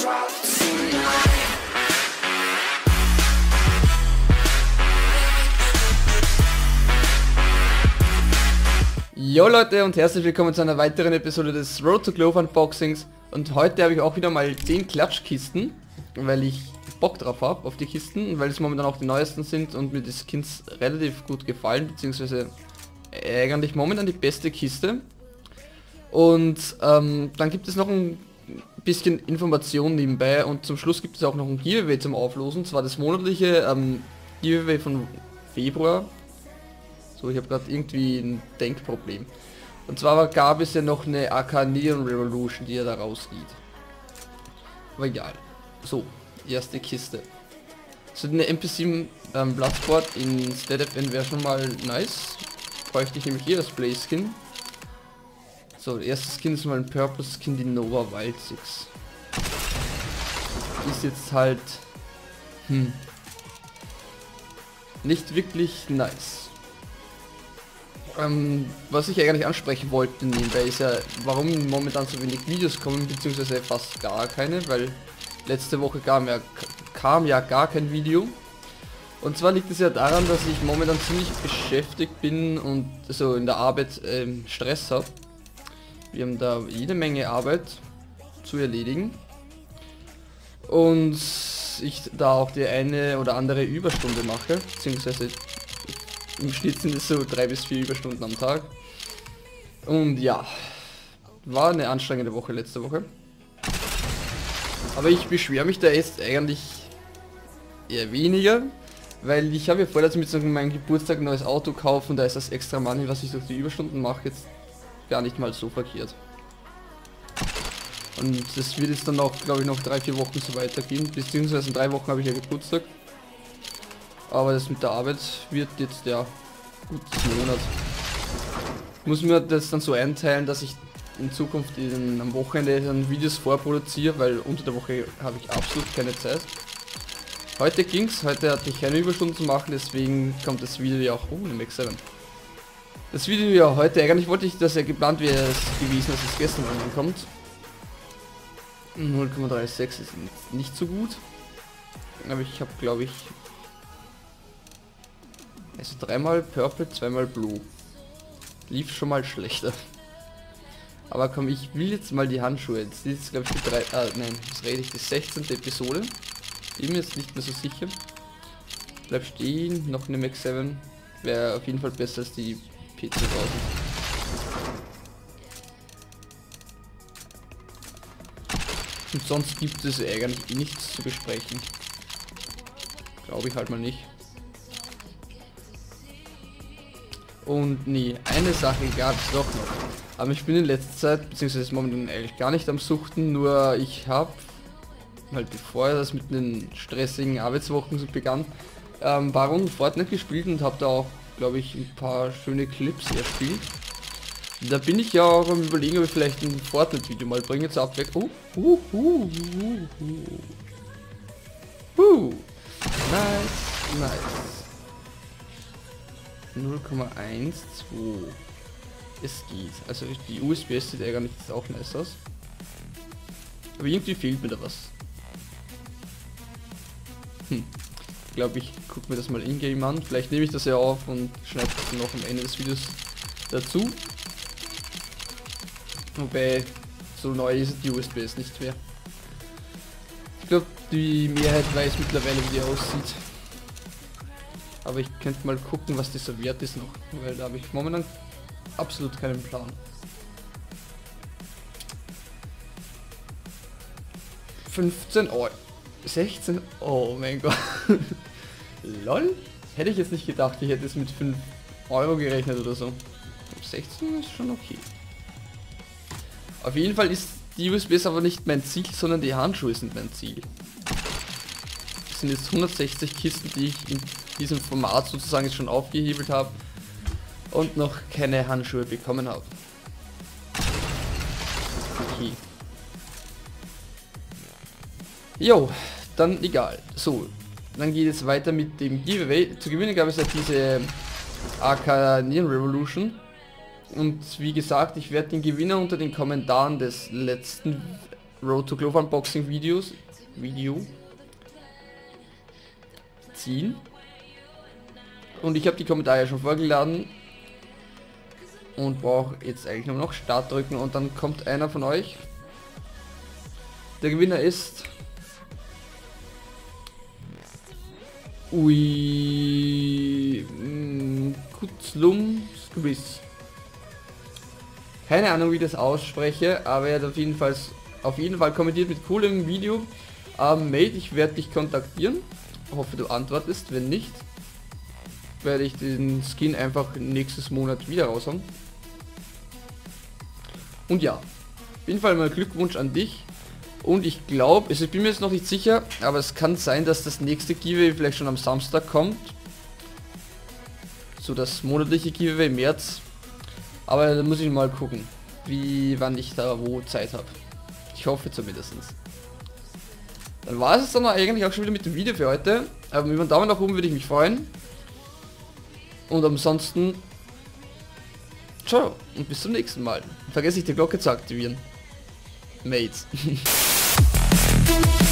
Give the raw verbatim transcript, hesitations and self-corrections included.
drop tonight. Jo Leute und herzlich willkommen zu einer weiteren Episode des Road to Glove Unboxings. Und heute habe ich auch wieder mal zehn Klatschkisten, weil ich Bock drauf habe auf die Kisten, weil es momentan auch die neuesten sind und mir die Skins relativ gut gefallen, beziehungsweise eigentlich momentan die beste Kiste. Und ähm, dann gibt es noch ein bisschen Information nebenbei und zum Schluss gibt es auch noch ein Giveaway zum Auflosen, zwar das monatliche ähm, Giveaway von Februar. So, ich habe gerade irgendwie ein Denkproblem. Und zwar gab es ja noch eine A K Neon Revolution, die ja da rausgeht. Aber egal. So, erste Kiste. So, eine M P sieben ähm, Bloodsport in Stead F N wäre schon mal nice. Bräuchte ich nämlich hier das Play Skin. So, der erste Skin ist mal ein Purple Skin, die Nova Wild six. Ist jetzt halt hm, nicht wirklich nice. Ähm, was ich eigentlich ansprechen wollte nebenbei ist ja, warum momentan so wenig Videos kommen, beziehungsweise fast gar keine, weil letzte Woche kam ja, kam ja gar kein Video. Und zwar liegt es ja daran, dass ich momentan ziemlich beschäftigt bin und so in der Arbeit ähm, Stress habe. Wir haben da jede Menge Arbeit zu erledigen. Und ich da auch die eine oder andere Überstunde mache, beziehungsweise im Schnitt sind es so drei bis vier Überstunden am Tag. Und ja, war eine anstrengende Woche letzte Woche. Aber ich beschwere mich da jetzt eigentlich eher weniger, weil ich habe ja vor, dass ich mit meinem Geburtstag ein neues Auto kaufen, da ist das extra Money, was ich durch die Überstunden mache, jetzt gar nicht mal so verkehrt. Und das wird jetzt dann auch, glaube ich, noch drei, vier Wochen so weitergehen, beziehungsweise in drei Wochen habe ich ja Geburtstag. Aber das mit der Arbeit wird jetzt ja gut Monat. Ich muss mir das dann so einteilen, dass ich in Zukunft in, am Wochenende dann Videos vorproduziere, weil unter der Woche habe ich absolut keine Zeit. Heute ging's, heute hatte ich keine Überstunden zu machen, deswegen kommt das Video ja auch, oh, eine Max sieben. Das Video ja heute, eigentlich wollte ich das ja geplant wäre es gewesen, dass es gestern ankommt. null Komma sechsunddreißig ist nicht so gut, aber ich habe, glaube ich, also dreimal Purple, zweimal Blue. Lief schon mal schlechter. Aber komm, ich will jetzt mal die Handschuhe. Jetzt ist, glaube ich, die drei, ah, nein, was rede ich, die sechzehnte Episode. Bin mir jetzt nicht mehr so sicher. Bleib stehen, noch eine Max sieben. Wäre auf jeden Fall besser als die P zweitausend. Und sonst gibt es eigentlich nichts zu besprechen. Glaube ich halt mal nicht. Und nee, eine Sache gab es doch noch. Aber ich bin in letzter Zeit, beziehungsweise momentan eigentlich gar nicht am Suchten, nur ich habe, halt bevor das mit den stressigen Arbeitswochen begann, ähm, paar Runden Fortnite gespielt und habe da auch, glaube ich, ein paar schöne Clips erspielt. Da bin ich ja auch am Überlegen, ob ich vielleicht ein Fortnite-Video mal bringe zur Abwechslung. Oh, uh, uh, uh, uh. Uh. Nice, nice. null Komma zwölf. Es geht. Also die U S B sieht ja gar nicht auch nice aus. Aber irgendwie fehlt mir da was. Hm. Ich glaube, ich gucke mir das mal in-game an. Vielleicht nehme ich das ja auf und schneide das dann noch am Ende des Videos dazu. Wobei, so neu ist die U S B S nicht mehr. Ich glaube, die Mehrheit weiß mittlerweile, wie die aussieht. Aber ich könnte mal gucken, was dieser Wert ist noch, weil da habe ich momentan absolut keinen Plan. fünfzehn Euro. sechzehn, oh mein Gott. Lol. Hätte ich jetzt nicht gedacht, ich hätte es mit fünf Euro gerechnet oder so. sechzehn ist schon okay. Auf jeden Fall ist die U S B S aber nicht mein Ziel, sondern die Handschuhe sind mein Ziel. Das sind jetzt hundertsechzig Kisten, die ich in diesem Format sozusagen jetzt schon aufgehebelt habe und noch keine Handschuhe bekommen habe. Okay. Jo, dann egal. So, dann geht es weiter mit dem Giveaway. Zu gewinnen gab es ja diese A K Neon Revolution. Und wie gesagt, ich werde den Gewinner unter den Kommentaren des letzten Road to Glove Unboxing Videos Video ziehen. Und ich habe die Kommentare schon vorgeladen und brauche jetzt eigentlich nur noch Start drücken und dann kommt einer von euch. Der Gewinner ist Ui Kutzlum Squiz. Keine Ahnung, wie ich das ausspreche, aber er hat auf jeden Fall auf jeden Fall kommentiert mit coolem Video. Ähm, Mate, ich werde dich kontaktieren. Hoffe, du antwortest. Wenn nicht, werde ich den Skin einfach nächstes Monat wieder raushauen. Und ja, auf jeden Fall mal Glückwunsch an dich. Und ich glaube, also ich bin mir jetzt noch nicht sicher, aber es kann sein, dass das nächste Giveaway vielleicht schon am Samstag kommt. So das monatliche Giveaway im März. Aber da muss ich mal gucken, wie wann ich da wo Zeit habe. Ich hoffe zumindest. Dann war es dann eigentlich auch schon wieder mit dem Video für heute. Aber über einen Daumen nach oben würde ich mich freuen. Und ansonsten ciao und bis zum nächsten Mal. Vergesst nicht die Glocke zu aktivieren. Mates.